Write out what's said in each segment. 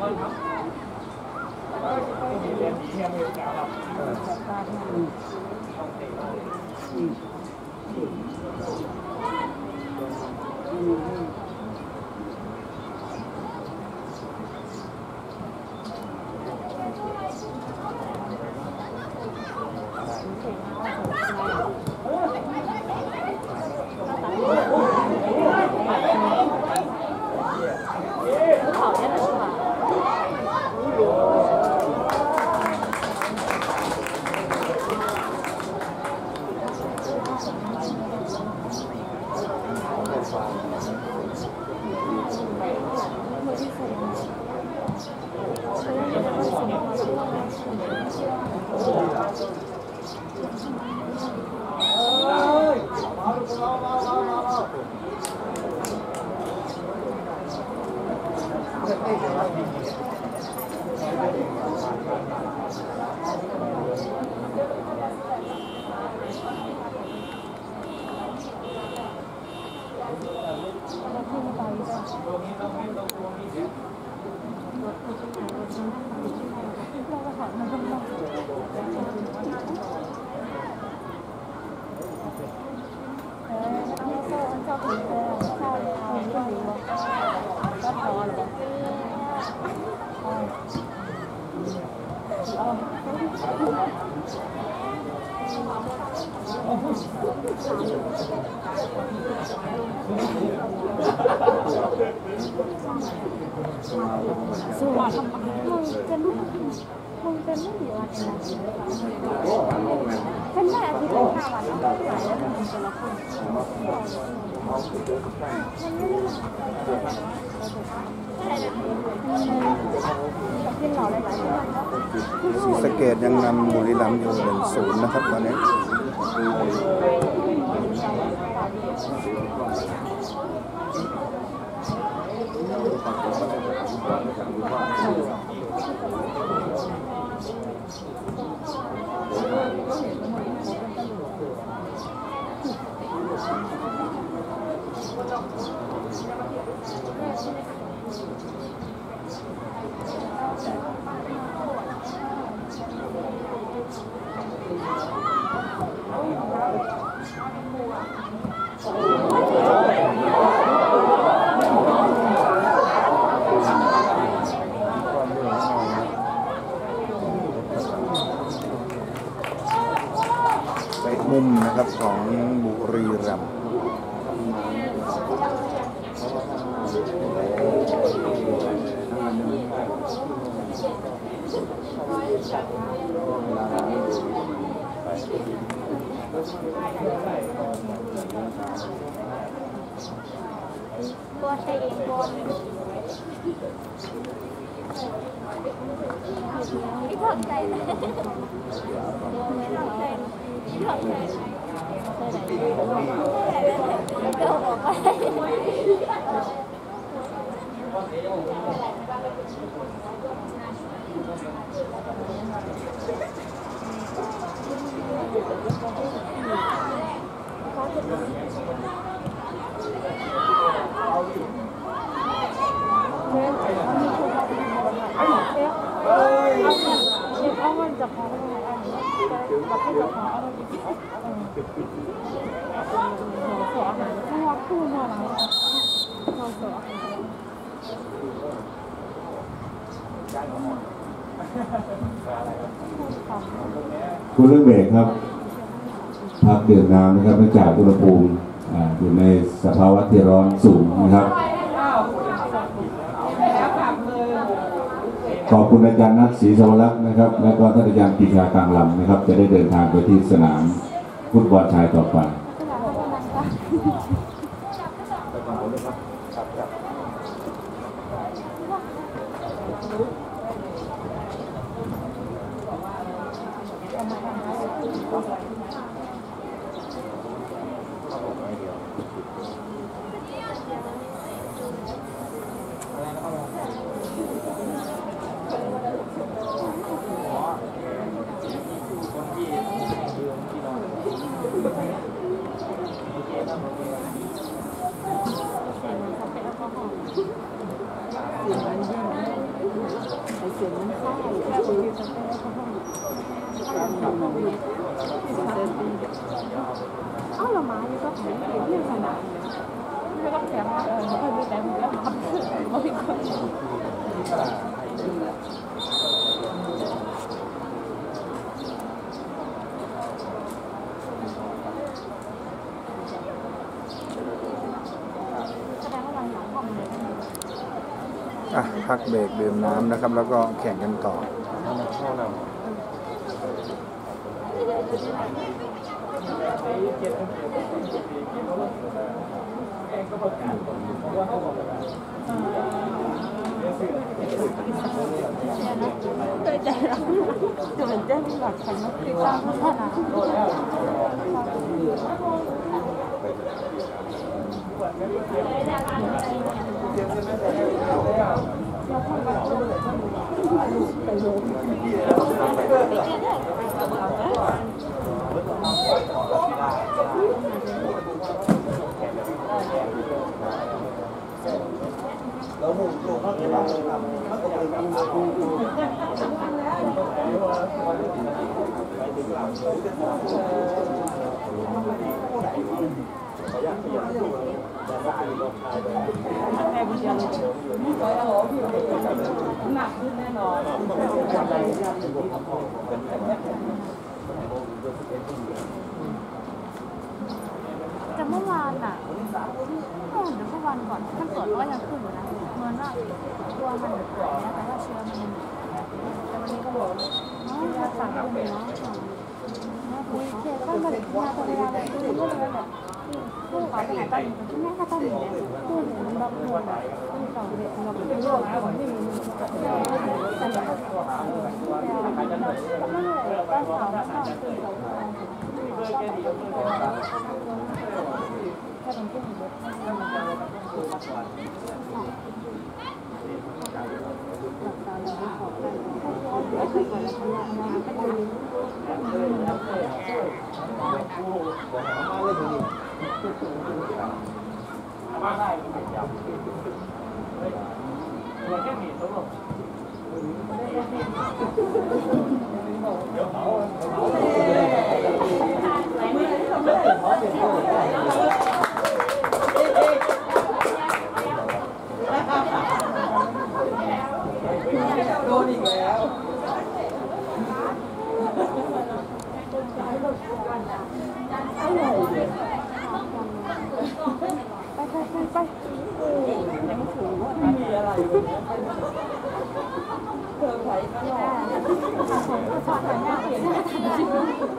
ศรีสะเกษยังนำบุรีรัมย์อยู่1-0นะครับตอนนี้มุมนะครับของบุรีรัมย์ตัวใช้เองก่อนไม่ถอดใจเลยไม่ถอดใจถอดใจก็บอกไปเอาเงินจากของกับที่จะขอเอาไปขออาหารเพราะว่าคู่นอนเราขอคุณเรื่องเบรกครับพักดื่มน้ำนะครับเนื่องจากอุณหภูมิอยู่ในสภาวะที่ร้อนสูงนะครับขอบคุณอาจารย์นัทศรีสวรักษ์นะครับและก็ท่านอาจารย์ปีชากลางลำนะครับจะได้เดินทางไปที่สนามฟุตบอลชายต่อไปอ้าวเรามาอยู่ก็แข็งเกี่ยวเรื่องขนาดนี้ไม่ต้องแข็งไม่ค่อยมีแต่มึงก็ทำไม่ค่อยแสดงว่าวันหลังห้องเลยพักเบรกดื่มน้ำนะครับแล้วก็แข่งกันต่อเคยใจเราจะเหมือนเจ้าหลักของนักกีฬาพัฒนาแต่เมื่อวานอ่ะเดี๋ยวเมื่อวานก่อนท่านตรวจก็ยังขึ้นอยู่นะเหมือนว่าตัวมันหายนะแต่ว่าเชื้อมันยังแต่วันนี้ก็บอกยาสั่งเอาไปเนาะคุยเคสก็มาจากยาตัวเวลาแบบคือก็เลยแบบผู้ขอไปไหนตอนนี้ที่แม่ก็ต้องอยู่เนี่ยผู้หญิงแบบโดนแบบผู้สาวเด็กเราเป็นโรคก่อนที่มีแต่ก็ไม่เลยก็สาวแล้วก็คือสาวถ้าเป็นผู้หญิงโดนอีกแล้วไปยังถูกว่ามีอะไรเธอไผ่ก็รอผมก็ชอบแต่หน้าเปลี่ยนหน้าทันที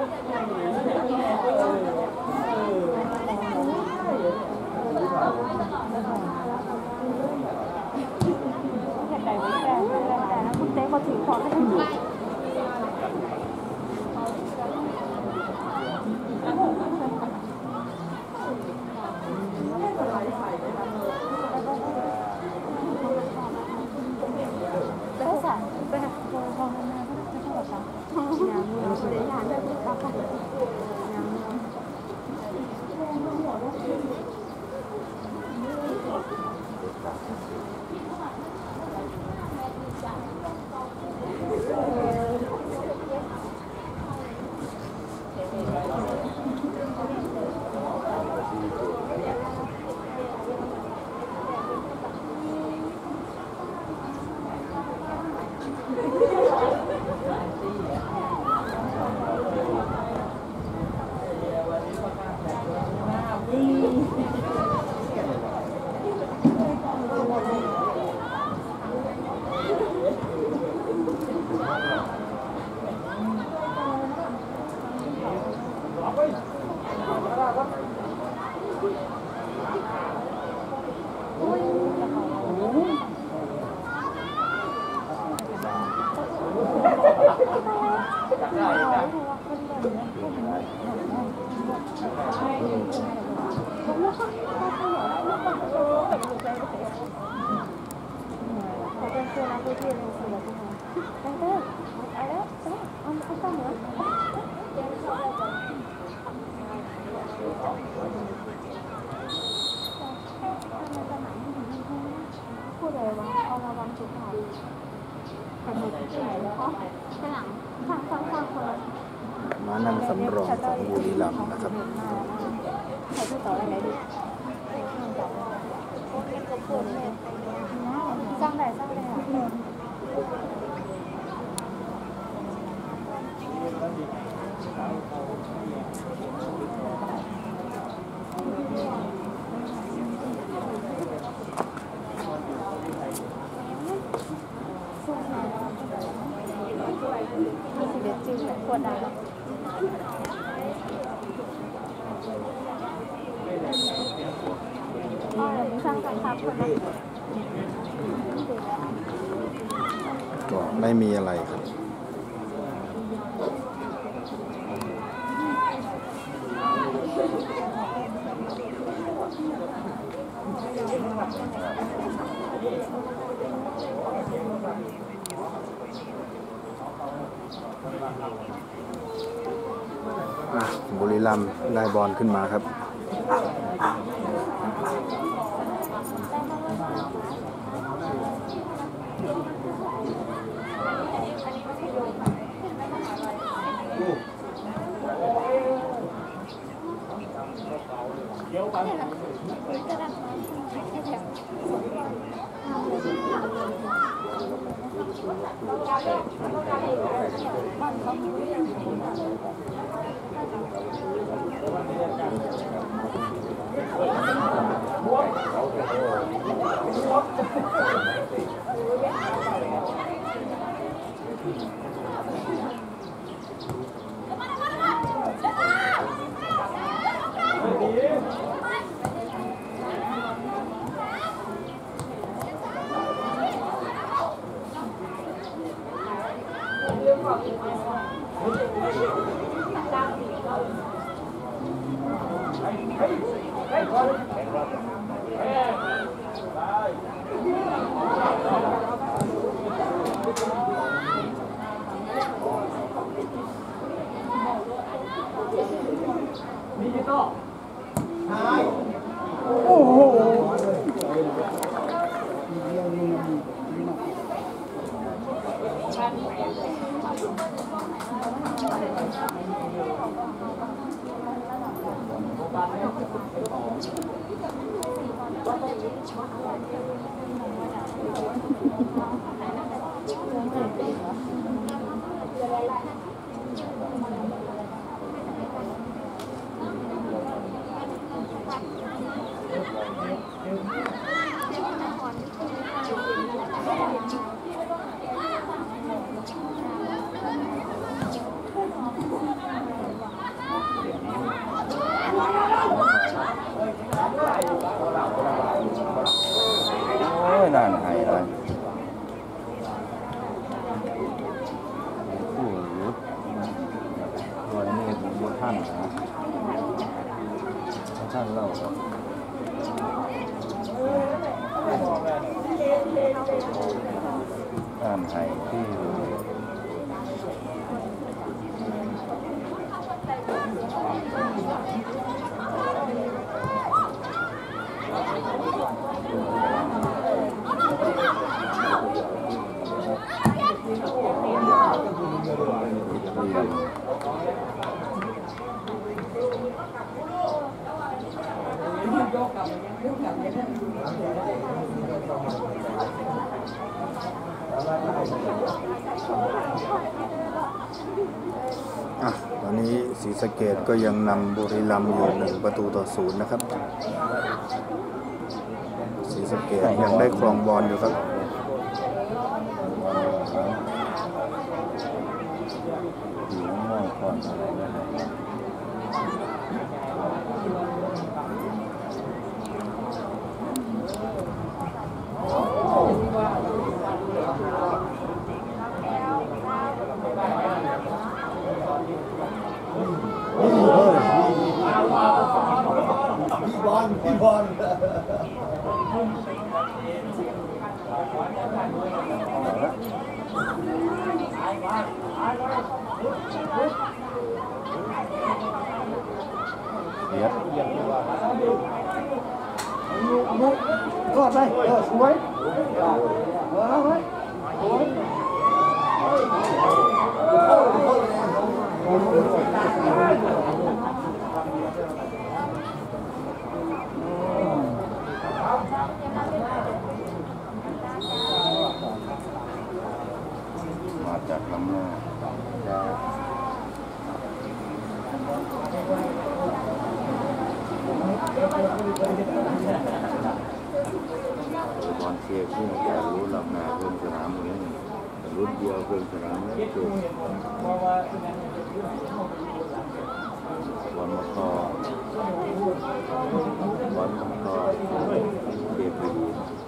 แค่ใจไว้แก่แต่แล้วคุณเต้เขาถือของให้คุณดูพูดเลยว่าเอาระวังสุขภาพแต่หนูที่ไหนก็ข้างหลังข้างคนมานั่งสำรองของบุรีรัมย์นะครับใครจะต่ออะไรดีสร้างได้เด็ดจริงเลยควรได้สร้างกันครับคนละก็ไม่มีอะไรครับบุรีรัมย์ได้บอลขึ้นมาครับโอ้ยน่าหายเลยโอ้โหตัวนี้บนท่านนะท่านเล่าครับท่านหายที่ตอนนี้ศรีสะเกษก็ยังนำบุรีรัมย์อยู่1-0นะครับศรีสะเกษยังได้ครองบอลอยู่ครับผิวม่วงก่อนอะไรก็ได้พี่บอลเดี๋ยวก็ได้สวยรุ่นเดียวเพิ่งสนามแล้วจุดบอลมาคอบอลมาคอเบียร์ปี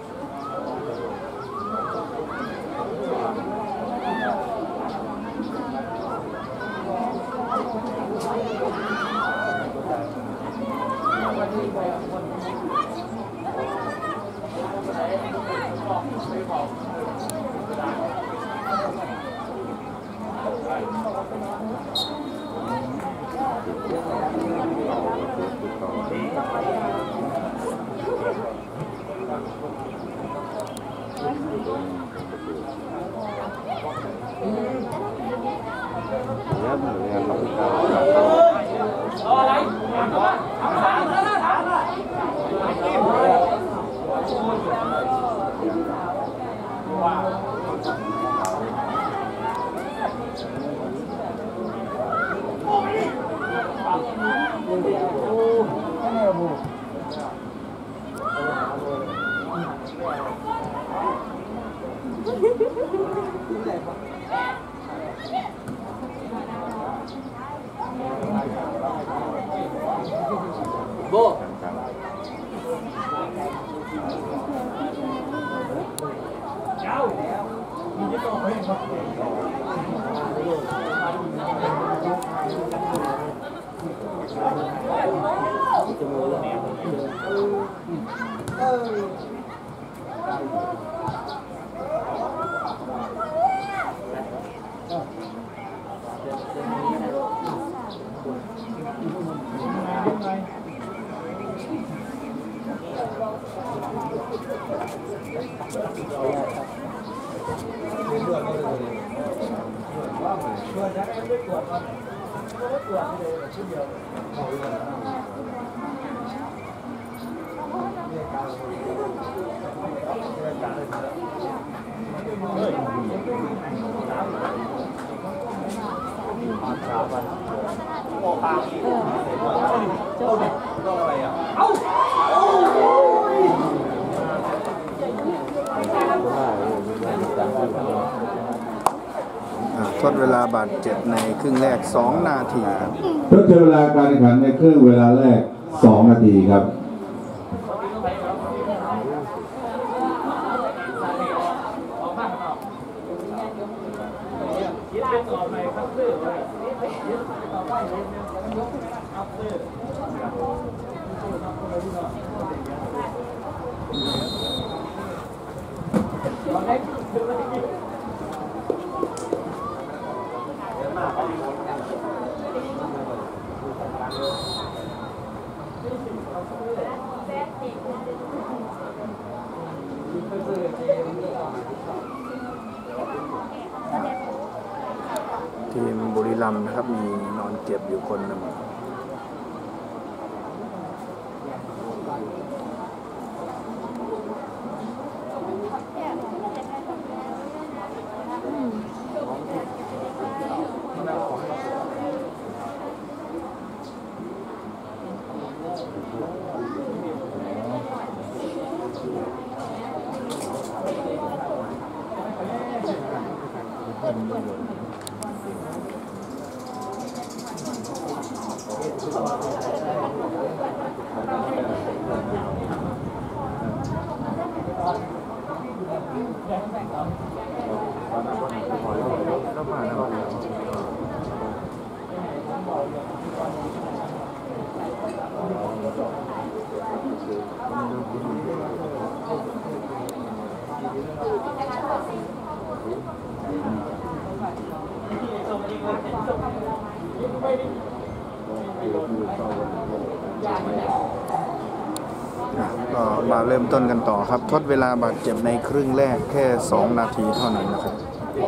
โบทดเวลาบาดเจ็บในครึ่งแรก2 นาทีครับทดเวลาการแข่งขันในครึ่งเวลาแรก2 นาทีครับทีมบุรีรัมย์นะครับมีนอนเจ็บอยู่คนหนึ่งก็มาเริ่มต้นกันต่อครับทดเวลาบาดเจ็บในครึ่งแรกแค่2 นาทีเท่านั้นนะครับ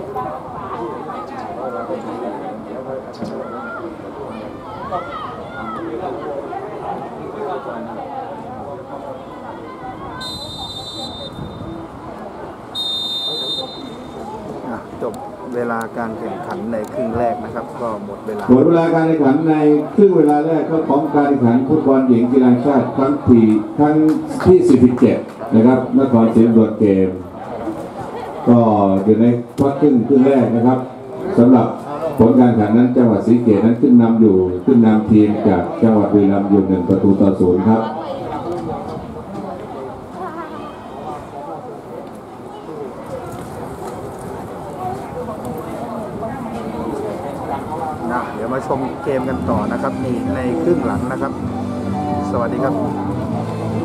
จบเวลาการแข่งขันในครึ่งแรกนะครับก็หมดเวลาการแข่งขันในครึ่งเวลาแรกของการแข่งขันฟุตบอลหญิงกีฬาชาติครั้งที่47นะครับนครศรีธรรมราชเกมก็อยู่ในพักครึ่งแรกนะครับสำหรับผลการแข่งขันนั้นจังหวัดศรีสะเกษนั้นขึ้นนำทีมจากจังหวัดบุรีรัมย์อยู่1-0ครับเดี๋ยวมาชมเกมกันต่อนะครับนี่ในครึ่งหลังนะครับสวัสดีครับ